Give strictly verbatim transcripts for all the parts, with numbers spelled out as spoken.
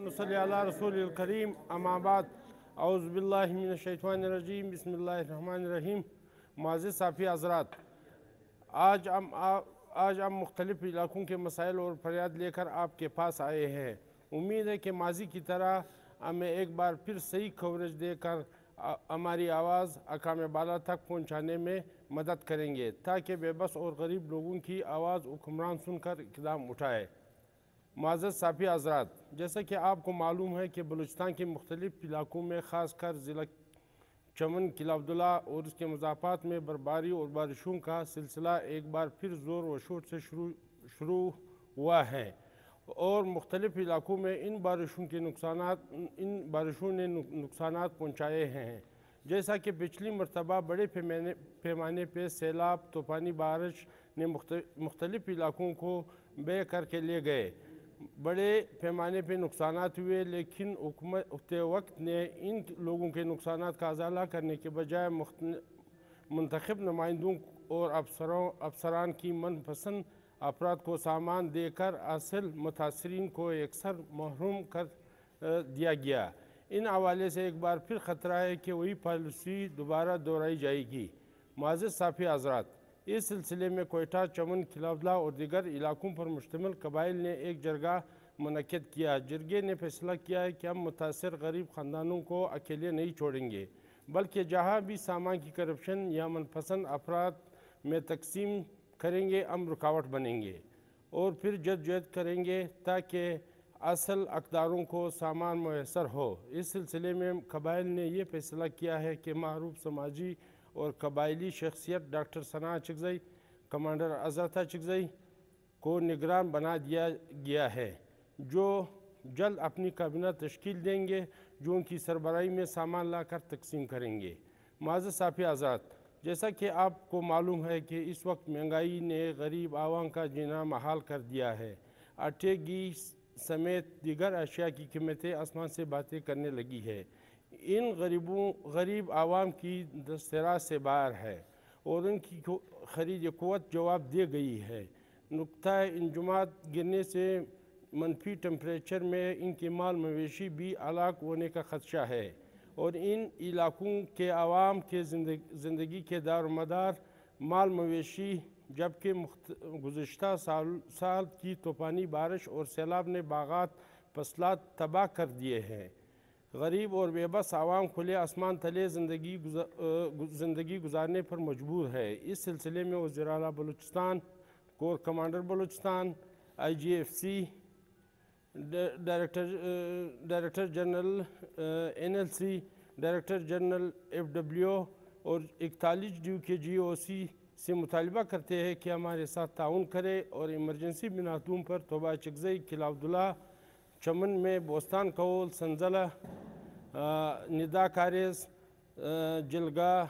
ونصلي على رسول الكريم اما بعد اعوذ باللہ من الشیطان الرجیم بسم اللہ الرحمن الرحیم. معزز صافی حضرات، آج ہم آج ہم مختلف علاقوں کے مسائل اور فریاد لے کر آپ کے پاس آئے ہیں. امید ہے کہ ماضی کی طرح ہمیں ایک بار پھر صحیح کوریج دے کر ہماری آواز اقوام بالا تک پہنچانے میں مدد کریں گے تاکہ بے بس اور غریب لوگوں کی آواز حکمران سن کر اقدام اٹھائے. معزز صافی حضرات، جیسا کہ آپ کو معلوم ہے کہ بلوچستان کے مختلف علاقوں میں خاص کر ضلع چمن، قلعہ عبداللہ اور اس کے مضافات میں برفباری اور بارشوں کا سلسلہ ایک بار پھر زور و شور سے شروع شروع ہوا ہے اور مختلف علاقوں میں ان بارشوں کے نقصانات ان بارشوں نے نقصانات پہنچائے ہیں. جیسا کہ پچھلی مرتبہ بڑے پیمانے پیمانے پہ سیلاب، طوفانی بارش نے مختلف علاقوں کو بے کر کے لے گئے. بڑے پیمانے پہ نقصانات ہوئے، لیکن حکومت وقت نے ان لوگوں کے نقصانات کا ازالہ کرنے کے بجائے منتخب نمائندوں اور افسروں افسران کی من پسند افراد کو سامان دے کر اصل متاثرین کو یکسر محروم کر دیا گیا. ان حوالے سے ایک بار پھر خطرہ ہے کہ وہی پالیسی دوبارہ دہرائی جائے گی. معزز صافی حضرات، اس سلسلے میں کوئٹہ، چمن، قلعہ عبداللہ اور دیگر علاقوں پر مشتمل قبائل نے ایک جرگہ منعقد کیا. جرگے نے فیصلہ کیا ہے کہ ہم متاثر غریب خاندانوں کو اکیلے نہیں چھوڑیں گے، بلکہ جہاں بھی سامان کی کرپشن یا من پسند افراد میں تقسیم کریں گے ہم رکاوٹ بنیں گے اور پھر جدوجہد کریں گے تاکہ اصل حقداروں کو سامان میسر ہو. اس سلسلے میں قبائل نے یہ فیصلہ کیا ہے کہ معروف سماجی اور قبائلی شخصیت ڈاکٹر ثنا اچکزئی، کمانڈر حضرت اچکزئی کو نگران بنا دیا گیا ہے، جو جلد اپنی کابینہ تشکیل دیں گے جو ان کی سربراہی میں سامان لا کر تقسیم کریں گے. معزز صافی حضرات، جیسا کہ آپ کو معلوم ہے کہ اس وقت مہنگائی نے غریب عوام کا جینا محال کر دیا ہے. آٹے، گھی سمیت دیگر اشیاء کی قیمتیں آسمان سے باتیں کرنے لگی ہے. ان غریبوں غریب عوام کی دسترس سے باہر ہے اور ان کی خرید قوت جواب دے گئی ہے. نقطۂ انجماد گرنے سے منفی ٹمپریچر میں ان کے مال مویشی بھی ہلاک ہونے کا خدشہ ہے اور ان علاقوں کے عوام کے زندگی کے دار و مدار مال مویشی، جبکہ گزشتہ سال سال کی طوفانی بارش اور سیلاب نے باغات فصلات تباہ کر دیے ہیں. غریب اور بے بس عوام کھلے آسمان تلے زندگی زندگی گزارنے پر مجبور ہے. اس سلسلے میں وزیر اعلیٰ Balochistan, corps commander Balochistan, I G F C, director director general N L C, director general F W اور اکتالیس ڈیو کے جی او سی سے مطالبہ کرتے ہیں کہ ہمارے ساتھ تعاون کرے اور ایمرجنسی بنیادوں پر توبہ اچکزئی، قلعہ عبداللہ، چمن میں بوستان کول، سنزلہ، ندا کاریز، جلگہ،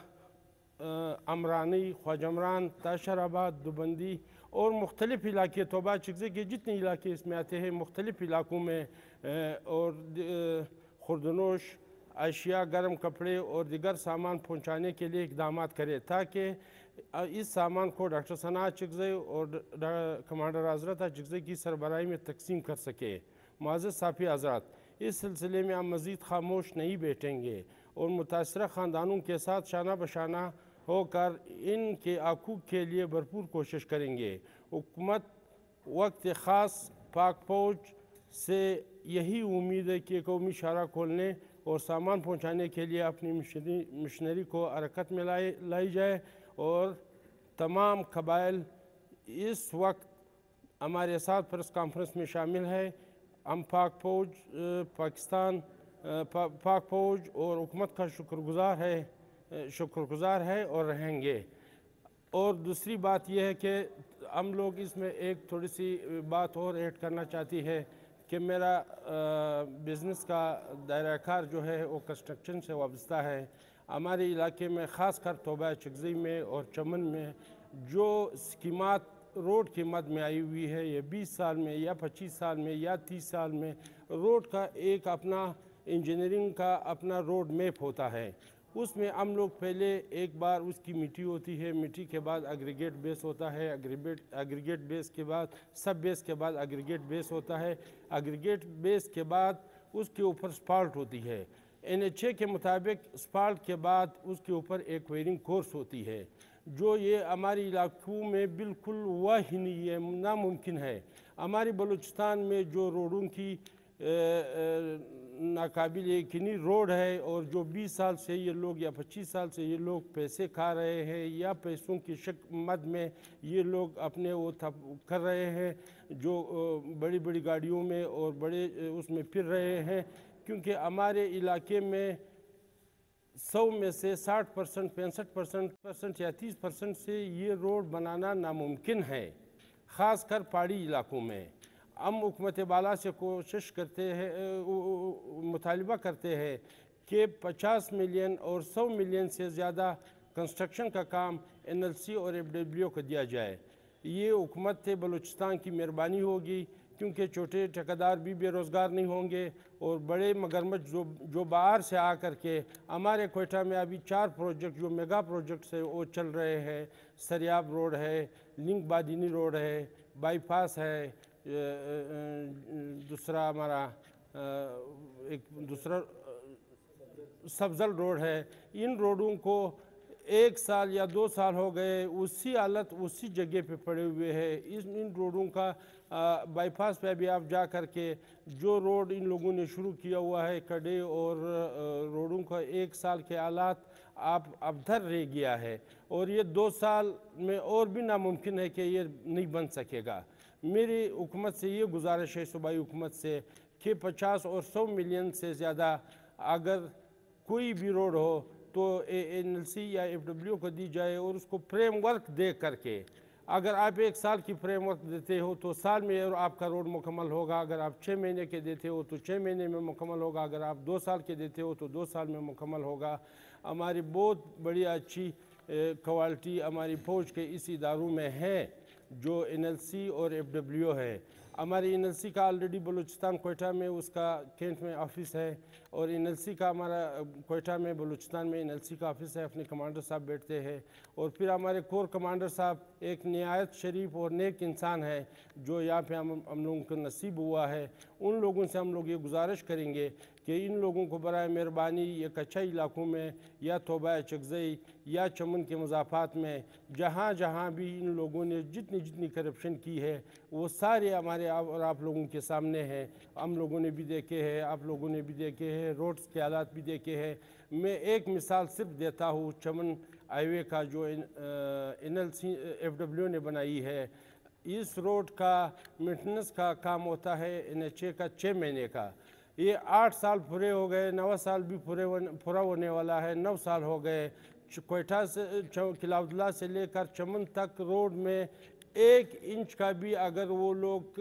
امرانی، خواجہ عمران، تاشر آباد، دوبندی اور مختلف علاقے، توبہ اچکزئی کے جتنے علاقے اس میں آتے ہیں، مختلف علاقوں میں اور خوردنوش اشیاء، گرم کپڑے اور دیگر سامان پہنچانے کے لیے اقدامات کرے تاکہ اس سامان کو ڈاکٹر ثنا اچکزئی اور کمانڈر حضرت اچکزئی کی سربراہی میں تقسیم کر سکے. معزز صافی حضرات، اس سلسلے میں ہم مزید خاموش نہیں بیٹھیں گے اور متاثرہ خاندانوں کے ساتھ شانہ بشانہ ہو کر ان کے حقوق کے لیے بھرپور کوشش کریں گے. حکومت وقت خاص پاک فوج سے یہی امید ہے کہ قومی شاہراہ کھولنے اور سامان پہنچانے کے لیے اپنی مشنری کو حرکت میں لائے لائی جائے اور تمام قبائل اس وقت ہمارے ساتھ پریس کانفرنس میں شامل ہے. ہم پاک فوج پاکستان پاک فوج اور حکومت کا شکر گزار ہے شکر گزار ہے اور رہیں گے. اور دوسری بات یہ ہے کہ ہم لوگ اس میں ایک تھوڑی سی بات اور ایڈ کرنا چاہتی ہے کہ میرا بزنس کا دائرہ کار جو ہے وہ کنسٹرکشن سے وابستہ ہے. ہمارے علاقے میں خاص کر توبہ اچکزئی میں اور چمن میں جو اسکیمات روڈ کی مد میں آئی ہوئی ہے، یہ بیس سال میں یا پچیس سال میں یا تیس سال میں روڈ کا ایک اپنا انجینئرنگ کا اپنا روڈ میپ ہوتا ہے. اس میں ہم لوگ پہلے ایک بار اس کی مٹی ہوتی ہے، مٹی کے بعد ایگریگیٹ بیس ہوتا ہے، ایگریگیٹ بیس کے بعد سب بیس کے بعد ایگریگیٹ بیس ہوتا ہے، ایگریگیٹ بیس کے بعد اس کے اوپر اسپالٹ ہوتی ہے۔ این ایچ اے کے مطابق اسپالٹ کے بعد اس کے اوپر ایکویرنگ کورس ہوتی ہے، جو یہ ہماری علاقوں میں بالکل ہوا ہی نہیں ہے، ناممکن ہے۔ ہماری بلوچستان میں جو روڈوں کی ناقابل یقینی روڈ ہے، اور جو بیس سال سے یہ لوگ یا پچیس سال سے یہ لوگ پیسے کھا رہے ہیں یا پیسوں کی شک مد میں یہ لوگ اپنے وہ کر رہے ہیں، جو بڑی بڑی گاڑیوں میں اور بڑے اس میں پھر رہے ہیں، کیونکہ ہمارے علاقے میں سو میں سے ساٹھ پرسنٹ پینسٹھ پرسنٹ پرسنٹ یا تیس پرسنٹ سے یہ روڈ بنانا ناممکن ہے، خاص کر پہاڑی علاقوں میں۔ ہم حکومت بالا سے کوشش کرتے ہیں، مطالبہ کرتے ہیں کہ پچاس ملین اور سو ملین سے زیادہ کنسٹرکشن کا کام این ایل سی اور ایف ڈبلیو کو دیا جائے۔ یہ حکومت بلوچستان کی مہربانی ہوگی، کیونکہ چھوٹے ٹھیکیدار بھی بے روزگار نہیں ہوں گے، اور بڑے مگرمچ جو جو باہر سے آ کر کے ہمارے کوئٹہ میں ابھی چار پروجیکٹ جو میگا پروجیکٹس ہیں وہ چل رہے ہیں۔ سریاب روڈ ہے، لنک بادینی روڈ ہے، بائی پاس ہے، دوسرا ہمارا ایک دوسرا سبزل روڈ ہے۔ ان روڈوں کو ایک سال یا دو سال ہو گئے اسی حالت اسی جگہ پہ پڑے ہوئے ہیں۔ ان روڈوں کا بائی پاس پہ بھی آپ جا کر کے جو روڈ ان لوگوں نے شروع کیا ہوا ہے کھڈے اور روڈوں کا ایک سال کے حالات آپ ابتر رہ گیا ہے، اور یہ دو سال میں اور بھی ناممکن ہے کہ یہ نہیں بن سکے گا۔ میری حکومت سے یہ گزارش ہے، صوبائی حکومت سے، کہ پچاس اور سو ملین سے زیادہ اگر کوئی بھی روڈ ہو تو این ایل سی یا ایف ڈبلیو کو دی جائے، اور اس کو فریم ورک دے کر کے اگر آپ ایک سال کی فریم ورک دیتے ہو تو سال میں آپ کا روڈ مکمل ہوگا، اگر آپ چھ مہینے کے دیتے ہو تو چھ مہینے میں مکمل ہوگا، اگر آپ دو سال کے دیتے ہو تو دو سال میں مکمل ہوگا۔ ہماری بہت بڑی اچھی کوالٹی ہماری فوج کے اس اداروں میں ہے، جو این ایل سی اور ایف ڈبلیو ہے۔ ہماری این ایل سی کا آلریڈی بلوچستان کوئٹہ میں اس کا کینٹ میں آفس ہے، اور این ایل سی کا ہمارا کوئٹہ میں بلوچستان میں این ایل سی کا آفس ہے، اپنے کمانڈر صاحب بیٹھتے ہیں، اور پھر ہمارے کور کمانڈر صاحب ایک نہایت شریف اور نیک انسان ہے، جو یہاں پہ ہم ہم لوگوں کو نصیب ہوا ہے۔ ان لوگوں سے ہم لوگ یہ گزارش کریں گے کہ ان لوگوں کو برائے مہربانی یہ کچھا علاقوں میں یا توبہ چکزئی یا چمن کے مضافات میں جہاں جہاں بھی ان لوگوں نے جتنی جتنی کرپشن کی ہے وہ سارے ہمارے اور آپ لوگوں کے سامنے ہیں، ہم لوگوں نے بھی دیکھے ہیں، آپ لوگوں نے بھی دیکھے ہیں، روڈز کے حالات بھی دیکھے ہیں۔ میں ایک مثال صرف دیتا ہوں چمن ہائی وے کا، جو N L C F W نے بنائی ہے۔ اس روڈ کا مینٹننس کا کام ہوتا ہے این ایچ اے کا چھ مہینے کا۔ یہ آٹھ سال پورے ہو گئے، نو سال بھی پورے پورا ہونے والا ہے، نو سال ہو گئے۔ کوئٹہ سے قلعہ عبداللہ سے لے کر چمن تک روڈ میں ایک انچ کا بھی اگر وہ لوگ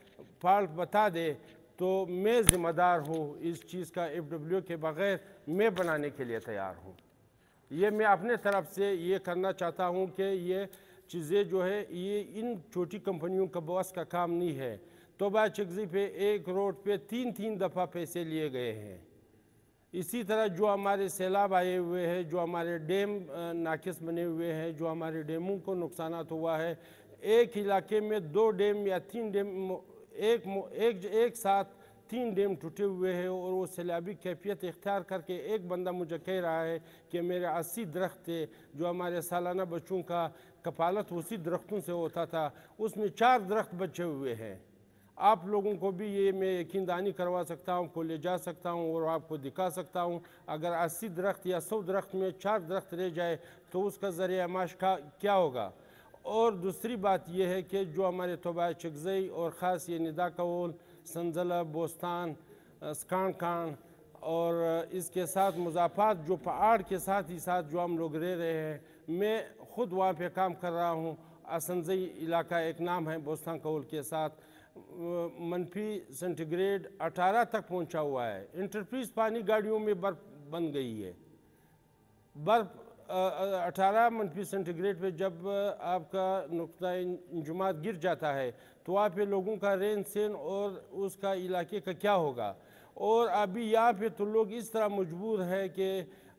فالٹ بتا دے تو میں ذمہ دار ہوں اس چیز کا، ایف ڈبلیو کے بغیر میں بنانے کے لیے تیار ہوں۔ یہ میں اپنے طرف سے یہ کرنا چاہتا ہوں کہ یہ چیزیں جو ہے یہ ان چھوٹی کمپنیوں کا بس کا کام نہیں ہے۔ توبہ چکزی پہ ایک روڈ پہ تین تین دفعہ پیسے لیے گئے ہیں۔ اسی طرح جو ہمارے سیلاب آئے ہوئے ہیں، جو ہمارے ڈیم ناقص بنے ہوئے ہیں، جو ہمارے ڈیموں کو نقصانات ہوا ہے، ایک علاقے میں دو ڈیم یا تین ڈیم ایک ایک ایک ساتھ تین ڈیم ٹوٹے ہوئے ہیں، اور وہ سیلابی کیفیت اختیار کر کے ایک بندہ مجھے کہہ رہا ہے کہ میرے اسی درخت تھے، جو ہمارے سالانہ بچوں کا کفالت اسی درختوں سے ہوتا تھا، اس میں چار درخت بچے ہوئے ہیں۔ آپ لوگوں کو بھی یہ میں یقین دہانی کروا سکتا ہوں، کو لے جا سکتا ہوں اور آپ کو دکھا سکتا ہوں۔ اگر اسی درخت یا سو درخت میں چار درخت رہ جائے تو اس کا ذریعہ معاش کا کیا ہوگا؟ اور دوسری بات یہ ہے کہ جو ہمارے توبہ چکزئی اور خاص یہ ندا کول، سنزلہ، بوستان، سکان کان اور اس کے ساتھ مضافات جو پہاڑ کے ساتھ ہی ساتھ جو ہم لوگ رہ رہے ہیں، میں خود وہاں پہ کام کر رہا ہوں۔ اسنزئی علاقہ ایک نام ہے بوستان کول کے ساتھ، منفی سینٹی گریڈ اٹھارہ تک پہنچا ہوا ہے۔ انٹرپریز پانی گاڑیوں میں برف بن گئی ہے۔ برف اٹھارہ منفی سینٹی گریڈ پہ جب آپ کا نقطہ انجماد گر جاتا ہے تو وہاں پہ لوگوں کا رہن سہن اور اس کا علاقے کا کیا ہوگا؟ اور ابھی یہاں پہ تو لوگ اس طرح مجبور ہے کہ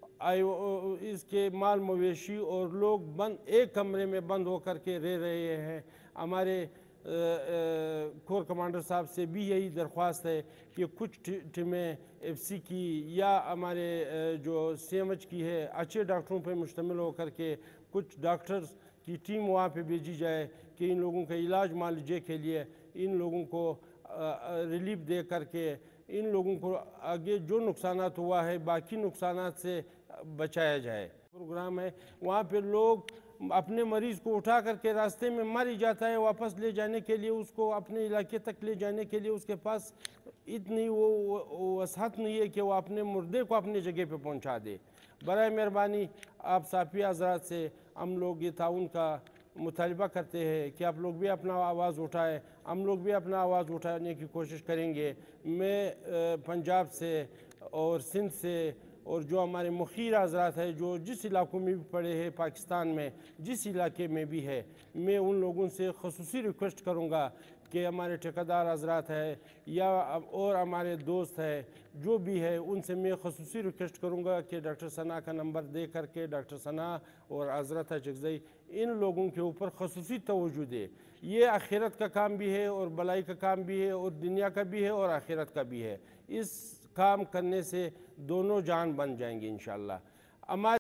اس کے مال مویشی اور لوگ بند ایک کمرے میں بند ہو کر کے رہ رہے ہیں۔ ہمارے کور کمانڈر صاحب سے بھی یہی درخواست ہے کہ کچھ ٹیمیں ایف سی کی یا ہمارے جو سی ایم ایچ کی ہے اچھے ڈاکٹروں پہ مشتمل ہو کر کے کچھ ڈاکٹرز کی ٹیم وہاں پہ بھیجی جائے کہ ان لوگوں کا علاج معالجے کے لیے ان لوگوں کو ریلیف دے کر کے ان لوگوں کو آگے جو نقصانات ہوا ہے باقی نقصانات سے بچایا جائے۔ پروگرام ہے وہاں پہ لوگ اپنے مریض کو اٹھا کر کے راستے میں مر ہی جاتا ہے، واپس لے جانے کے لیے اس کو اپنے علاقے تک لے جانے کے لیے اس کے پاس اتنی وہ وسعت نہیں ہے کہ وہ اپنے مردے کو اپنی جگہ پہ پہنچا دے۔ برائے مہربانی آپ صحافی حضرات سے ہم لوگ یہ تعاون کا مطالبہ کرتے ہیں کہ آپ لوگ بھی اپنا آواز اٹھائیں، ہم لوگ بھی اپنا آواز اٹھانے کی کوشش کریں گے۔ میں پنجاب سے اور سندھ سے اور جو ہمارے مخیر حضرات ہیں جو جس علاقوں میں بھی پڑے ہیں پاکستان میں جس علاقے میں بھی ہے، میں ان لوگوں سے خصوصی ریکویسٹ کروں گا کہ ہمارے ٹھیکیدار حضرات ہیں یا اور ہمارے دوست ہیں جو بھی ہے ان سے میں خصوصی ریکویسٹ کروں گا کہ ڈاکٹر ثنا کا نمبر دے کر کے ڈاکٹر ثنا اور حضرت چکزئی ان لوگوں کے اوپر خصوصی توجہ دے۔ یہ آخرت کا کام بھی ہے اور بلائی کا کام بھی ہے اور دنیا کا بھی ہے اور آخرت کا بھی ہے۔ اس کام کرنے سے دونوں جان بن جائیں گے انشاءاللہ۔ ہمارے